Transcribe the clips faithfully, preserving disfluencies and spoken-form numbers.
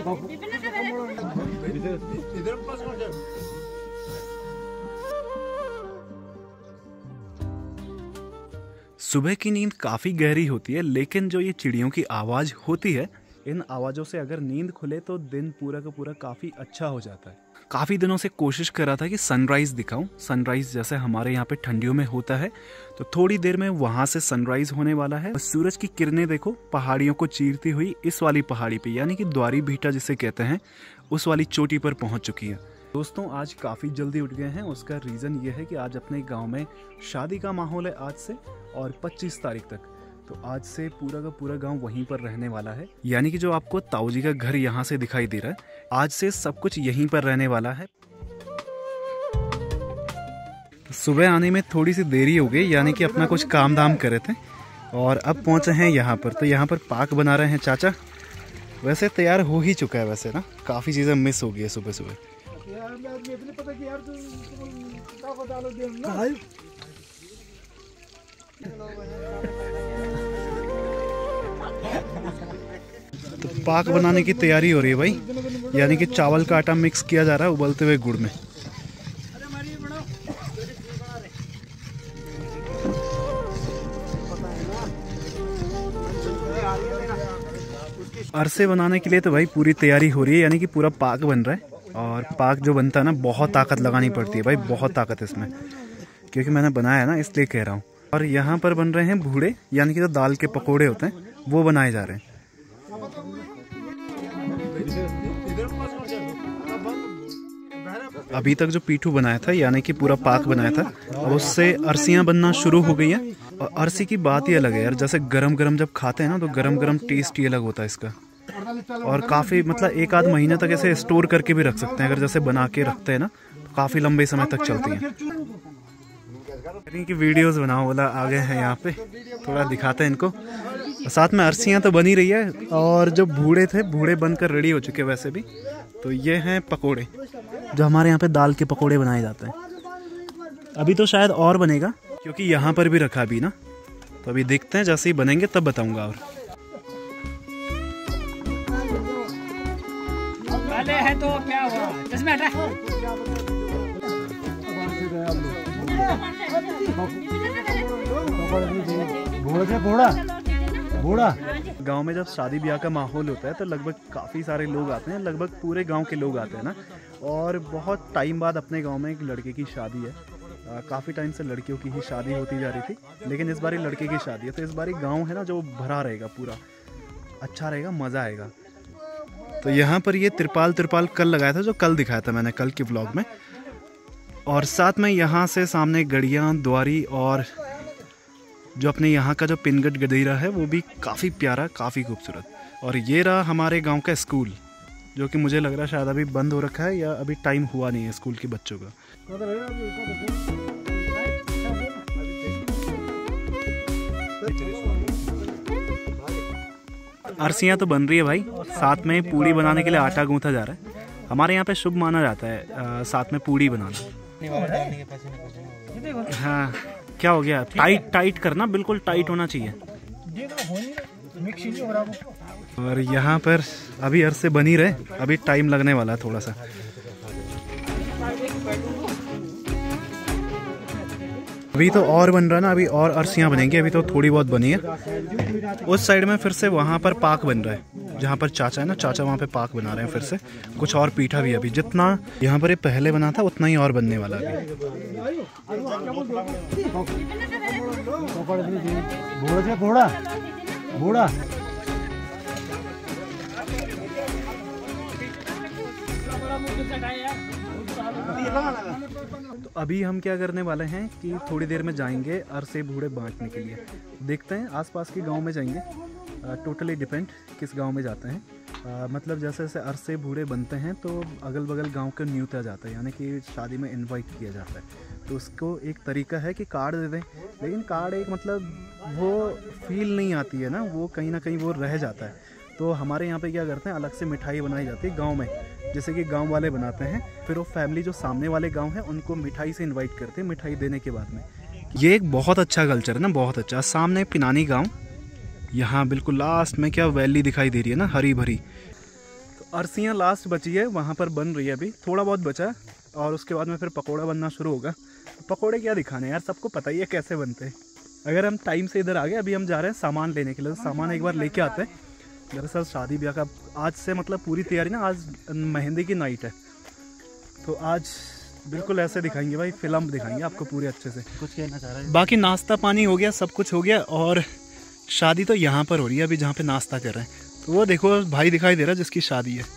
सुबह की नींद काफ़ी गहरी होती है, लेकिन जो ये चिड़ियों की आवाज़ होती है, इन आवाज़ों से अगर नींद खुले तो दिन पूरा का पूरा काफ़ी अच्छा हो जाता है। काफ़ी दिनों से कोशिश कर रहा था कि सनराइज़ दिखाऊं। सनराइज़ जैसे हमारे यहाँ पे ठंडियों में होता है, तो थोड़ी देर में वहाँ से सनराइज़ होने वाला है। सूरज की किरणें देखो पहाड़ियों को चीरती हुई इस वाली पहाड़ी पे, यानी कि द्वारी भीटा जिसे कहते हैं, उस वाली चोटी पर पहुँच चुकी है। दोस्तों आज काफ़ी जल्दी उठ गए हैं। उसका रीज़न ये है कि आज अपने गांव में शादी का माहौल है आज से और पच्चीस तारीख तक। तो आज से पूरा का पूरा गांव वहीं पर रहने वाला है, यानी कि जो आपको ताऊ जी का घर यहाँ से दिखाई दे रहा है, आज से सब कुछ यहीं पर रहने वाला है। सुबह आने में थोड़ी सी देरी हो गई, यानी कि अपना कुछ काम धाम कर रहे थे और अब पहुँचे हैं यहाँ पर। तो यहाँ पर पाक बना रहे हैं चाचा। वैसे तैयार हो ही चुका है, वैसे ना काफ़ी चीज़ें मिस हो गई है सुबह सुबह। तो पाक बनाने की तैयारी हो रही है भाई, यानी कि चावल का आटा मिक्स किया जा रहा है उबलते हुए गुड़ में। अरसे बनाने के लिए तो भाई पूरी तैयारी हो रही है, यानी कि पूरा पाक बन रहा है। और पाक जो बनता है ना, बहुत ताकत लगानी पड़ती है भाई, बहुत ताकत है इसमें, क्योंकि मैंने बनाया है ना इसलिए कह रहा हूँ। और यहाँ पर बन रहे हैं भूड़े, यानी कि जो दाल के पकोड़े होते हैं वो बनाए जा रहे हैं। अभी तक जो पीठू बनाया था, यानी कि पूरा पाक बनाया था, और उससे अरसियाँ बनना शुरू हो गई हैं। और अरसी की बात ही अलग है यार, जैसे गरम गरम जब खाते हैं ना तो गरम गरम टेस्ट ही अलग होता है इसका। और काफ़ी मतलब एक आध महीने तक ऐसे स्टोर करके भी रख सकते हैं, अगर जैसे बना के रखते हैं ना तो काफ़ी लंबे समय तक चलती हैं। कि वीडियोस बनाओ बोला, आ गए हैं यहाँ पे, थोड़ा दिखाते हैं इनको। साथ में अरसियाँ तो बनी रही है, और जो भूड़े थे भूड़े बनकर रेडी हो चुके वैसे भी। तो ये हैं पकोड़े, जो हमारे यहाँ पे दाल के पकोड़े बनाए जाते हैं। अभी तो शायद और बनेगा, क्योंकि यहाँ पर भी रखा अभी ना, तो अभी देखते हैं, जैसे ही बनेंगे तब बताऊँगा। और है तो क्या हुआ, चश्मा हटा। गांव में जब शादी ब्याह का माहौल होता है तो लगभग काफ़ी सारे लोग आते हैं, लगभग पूरे गांव के लोग आते हैं ना। और बहुत टाइम बाद अपने गांव में एक लड़के की शादी है। काफ़ी टाइम से लड़कियों की ही शादी होती जा रही थी, लेकिन इस बारी लड़के की शादी है। तो इस बारी गांव है ना जो भरा रहेगा, पूरा अच्छा रहेगा, मज़ा आएगा। तो यहाँ पर ये तिरपाल तिरपाल कल लगाया था, जो कल दिखाया था मैंने कल के व्लॉग में। और साथ में यहाँ से सामने गड़ियाँ, द्वारी, और जो अपने यहाँ का जो पिनगट गदेरा है वो भी काफ़ी प्यारा, काफ़ी खूबसूरत। और ये रहा हमारे गांव का स्कूल, जो कि मुझे लग रहा है शायद अभी बंद हो रखा है, या अभी टाइम हुआ नहीं है स्कूल के बच्चों का। अरसियाँ तो बन रही है भाई, साथ में पूड़ी बनाने के लिए आटा गूंथा जा रहा है। हमारे यहाँ पे शुभ माना जाता है आ, साथ में पूड़ी बनाना। हाँ क्या हो गया, टाइट टाइट करना, बिल्कुल टाइट होना चाहिए। और यहाँ पर अभी अरसे बनी रहे, अभी टाइम लगने वाला है थोड़ा सा। अभी तो और बन रहा है ना, अभी और अरसियाँ बनेंगी, अभी तो थोड़ी बहुत बनी है। उस साइड में फिर से वहाँ पर पाक बन रहा है, जहाँ पर चाचा है ना, चाचा वहाँ पे पाक बना रहे हैं फिर से। कुछ और पीठा भी, अभी जितना यहाँ पर ये पहले बना था उतना ही और बनने वाला है अभी। तो अभी हम क्या करने वाले हैं कि थोड़ी देर में जाएंगे अरसे भूड़े बांटने के लिए। देखते हैं आसपास के गांव में जाएंगे, टोटली डिपेंड किस गांव में जाते हैं। आ, मतलब जैसे जैसे अरसे भूड़े बनते हैं तो अगल बगल गांव का न्यूता जाता है, यानी कि शादी में इनवाइट किया जाता है। तो उसको एक तरीका है कि कार्ड दे दें, लेकिन कार्ड एक मतलब वो फील नहीं आती है ना, वो कहीं ना कहीं वो रह जाता है। तो हमारे यहाँ पे क्या करते हैं, अलग से मिठाई बनाई जाती है गांव में, जैसे कि गांव वाले बनाते हैं। फिर वो फैमिली जो सामने वाले गांव है उनको मिठाई से इनवाइट करते हैं, मिठाई देने के बाद में। ये एक बहुत अच्छा कल्चर है ना, बहुत अच्छा। सामने पिनानी गांव, यहाँ बिल्कुल लास्ट में क्या वैली दिखाई दे रही है ना, हरी भरी। तो अर्सियाँ लास्ट बची है, वहाँ पर बन रही है, अभी थोड़ा बहुत बचा है और उसके बाद में फिर पकोड़ा बनना शुरू होगा। पकोड़े क्या दिखाने यार, सबको पता ही है कैसे बनते हैं। अगर हम टाइम से इधर आ गए, अभी हम जा रहे हैं सामान लेने के लिए, तो सामान एक बार लेके आते हैं। दरअसल शादी ब्याह का आज से मतलब पूरी तैयारी ना, आज मेहंदी की नाइट है, तो आज बिल्कुल ऐसे दिखाएंगे भाई, फिल्म दिखाएंगे आपको पूरे अच्छे से। कुछ कहना चाह रहा है? बाकी नाश्ता पानी हो गया, सब कुछ हो गया और शादी तो यहाँ पर हो रही है अभी, जहाँ पे नाश्ता कर रहे हैं। तो वो देखो भाई दिखाई दे रहा है जिसकी शादी है।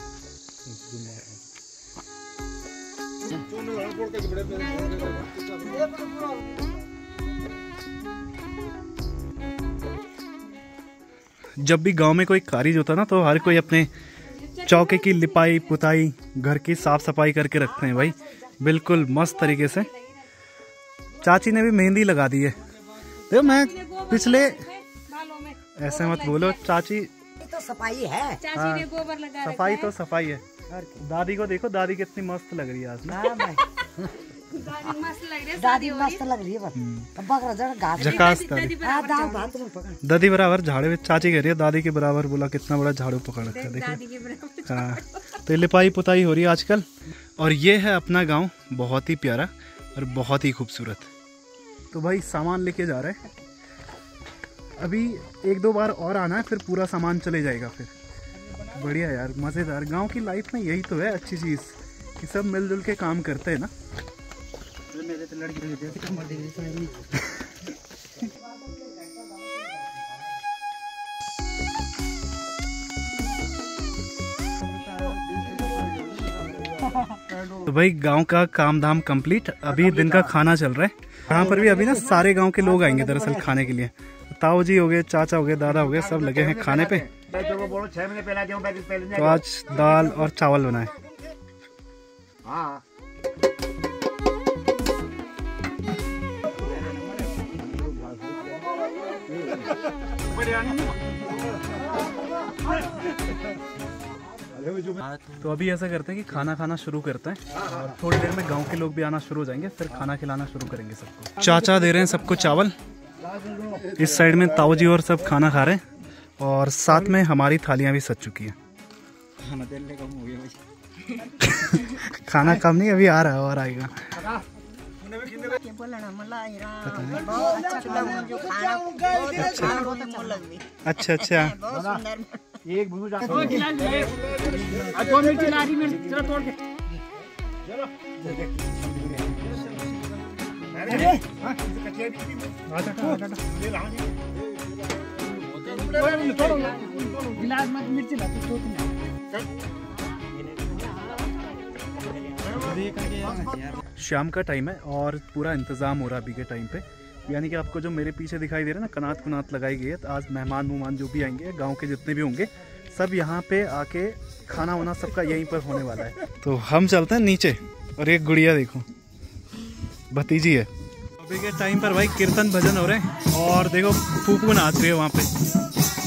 जब भी गांव में कोई कारिज होता है ना, तो हर कोई अपने चौके की लिपाई पुताई, घर की साफ सफाई करके रखते हैं भाई, बिल्कुल मस्त तरीके से। चाची ने भी मेहंदी लगा दी है। देखो मैं पिछले, ऐसे मत बोलो चाची, तो सफाई है। चाची ने गोबर लगा सफाई तो सफाई है। दादी को देखो, दादी कितनी मस्त लग रही है आज में। दादी मस्त लग रही है, दादी मस्त लग रही है बस। अब बकरा जरा घास झकास दादी, हां दाल भात में पकड़ दादी बराबर झाड़ू में, चाची कह रही है दादी के बराबर, बोला कितना बड़ा झाड़ू पकड़ रखा है दादी देखिए। के बराबर। हाँ, तो लिपाई पुताई हो रही है आजकल। और ये है अपना गांव, बहुत ही प्यारा और बहुत ही खूबसूरत। तो भाई सामान लेके जा रहे हैं, अभी एक दो बार और आना है, फिर पूरा सामान चले जाएगा फिर। बढ़िया यार, मज़ेदार। गांव की लाइफ में यही तो है अच्छी चीज़ कि सब मिलजुल के काम करते हैं ना। मेरे तो लड़की लगी थी कमर दे रही तो भाई गांव का काम धाम कंप्लीट, अभी दिन का खाना चल रहा है। यहाँ पर भी अभी ना सारे गांव के लोग आएंगे दरअसल खाने के लिए। ताऊ जी हो गए, चाचा हो गए, दादा हो गए, सब लगे हैं खाने पे। तो आज दाल और चावल बनाए। तो अभी ऐसा करते हैं कि खाना खाना शुरू करते हैं और थोड़ी देर में गांव के लोग भी आना शुरू हो जाएंगे, फिर खाना खिलाना शुरू करेंगे सबको। चाचा दे रहे हैं सबको चावल, इस साइड में ताऊ जी और सब खाना खा रहे हैं और साथ में हमारी थालियां भी सज चुकी हैं। खाना कम नहीं, अभी आ रहा है और आएगा। अच्छा अच्छा, एक भूज दो गिलास ले, दो मिर्ची लारी मिर्च जरा तोड़ के। अरे गिलास में मिर्ची ला तो शाम का टाइम है और पूरा इंतज़ाम हो रहा है अभी के टाइम पे, यानी कि आपको जो मेरे पीछे दिखाई दे रहा है ना, कनात कुनात लगाई गई है। तो आज मेहमान मुहमान जो भी आएंगे, गांव के जितने भी होंगे, सब यहाँ पे आके खाना वाना सबका यहीं पर होने वाला है। तो हम चलते हैं नीचे। और एक गुड़िया देखो, भतीजी है। अभी के टाइम पर भाई कीर्तन भजन हो रहे हैं और देखो फूफू नाच रही है वहाँ पे।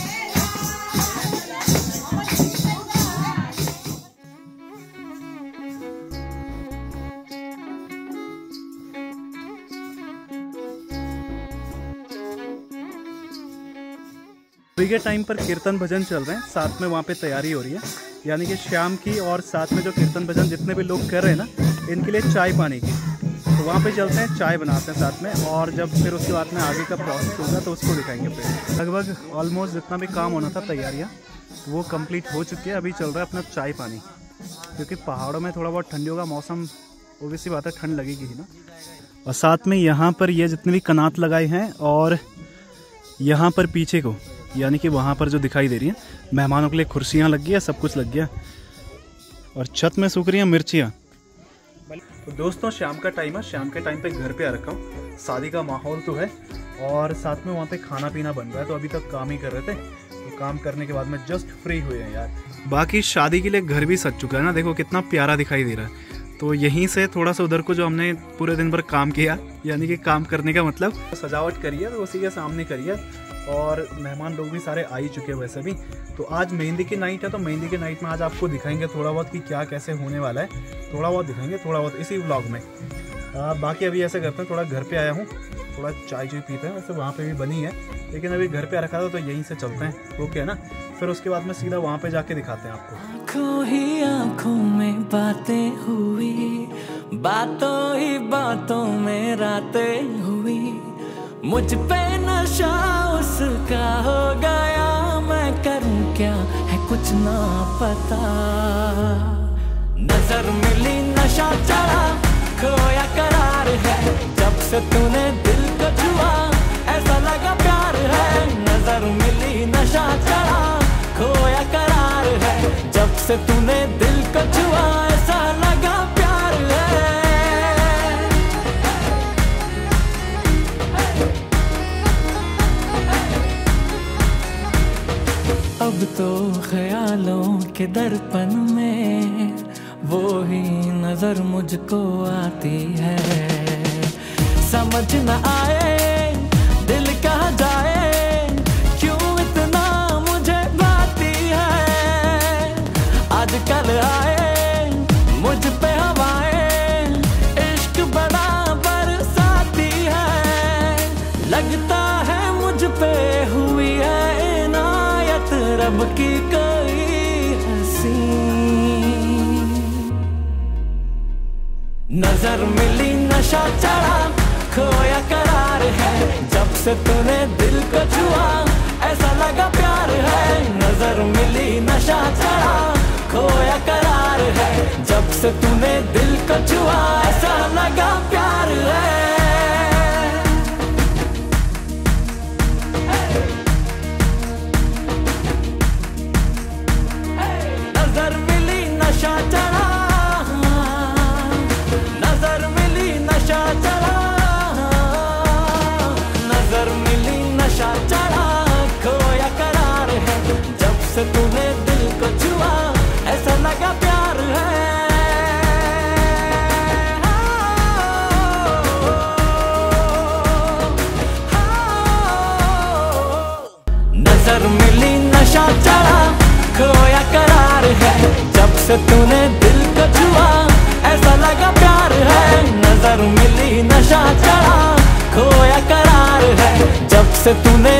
अभी के टाइम पर कीर्तन भजन चल रहे हैं, साथ में वहाँ पे तैयारी हो रही है, यानी कि शाम की, और साथ में जो कीर्तन भजन जितने भी लोग कर रहे हैं ना, इनके लिए चाय पानी की। तो वहाँ पे चलते हैं, चाय बनाते हैं साथ में, और जब फिर उसके बाद में आगे का प्रोसेस होगा तो उसको दिखाएंगे। फिर लगभग ऑलमोस्ट जितना भी काम होना था तैयारियाँ वो कंप्लीट हो चुकी है। अभी चल रहा है अपना चाय पानी, क्योंकि पहाड़ों में थोड़ा बहुत ठंडियों का मौसम, ओबियसली बात है, ठंड लगेगी ही ना। और साथ में यहाँ पर ये जितने भी कनात लगाए हैं, और यहाँ पर पीछे को, यानी कि वहाँ पर जो दिखाई दे रही है, मेहमानों के लिए कुर्सियाँ लग गया, सब कुछ लग गया, और छत में सूख रही हैं मिर्चियाँ। तो दोस्तों शाम का टाइम है, शाम के टाइम पे घर पे आ रखा हूँ, शादी का माहौल तो है और साथ में वहाँ पे खाना पीना बन रहा है। तो अभी तक काम ही कर रहे थे, तो काम करने के बाद में जस्ट फ्री हुए हैं यार। बाकी शादी के लिए घर भी सज चुका है ना, देखो कितना प्यारा दिखाई दे रहा है। तो यहीं से थोड़ा सा उधर को जो हमने पूरे दिन भर काम किया, यानी कि काम करने का मतलब सजावट करी है, तो उसी के सामने करी है। और मेहमान लोग भी सारे आ ही चुके हैं वैसे भी। तो आज मेहंदी की नाइट है, तो मेहंदी की नाइट में आज आपको दिखाएंगे थोड़ा बहुत कि क्या कैसे होने वाला है, थोड़ा बहुत दिखाएंगे, थोड़ा बहुत इसी व्लॉग में। आ, बाकी अभी ऐसे करते हैं, थोड़ा घर पे आया हूँ थोड़ा चाय चाय पीते हैं। वैसे वहाँ पे भी बनी है, लेकिन अभी घर पे रखा था तो यहीं से चलते हैं, ओके है ना। फिर उसके बाद में सीधा वहाँ पे जाके दिखाते हैं आपको। आँखों ही आँखों में बातें हुई, बातों ही बातों में रातें हुई, मुझ पे नशा उसका हो गया, मैं करूं क्या है कुछ ना पता। नजर मिली नशा चढ़ा, खोया करार है, जब से तूने दिल को छुआ ऐसा लगा प्यार है। नजर मिली नशा चढ़ा, खोया करार है, जब से तूने दिल को छुआ ऐसा लगा प्यार है। अब तो ख्यालों के दर्पण में वो ही नजर मुझको आती है। समझ न आए दिल कहाँ जाए, क्यों इतना मुझे भाती है। आजकल आए मुझ पे हवाएं, इश्क बड़ा बरसाती है। लगता है मुझ पे हुई है इनायत रब की कोई हंसी। नजर मिली नशा चढ़ा, खोया करार है, जब से तूने दिल को छुआ ऐसा लगा प्यार है। नजर मिली नशा चढ़ा, खोया करार है, जब से तूने दिल को छुआ ऐसा लगा प्यार है। नजर मिली नशा चढ़ा, नजर मिली नशा चढ़ा, नजर मिली नशा चढ़ा, खोया करार है, जब से तूने दिल को छुआ ऐसा लगा प्यार है। नजर मिली नशा चढ़ा, खोया करार है, जब से तूने दिल को छुआ ऐसा लगा प्यार है। नजर मिली नशा चढ़ा, खोया करार है, जब से तूने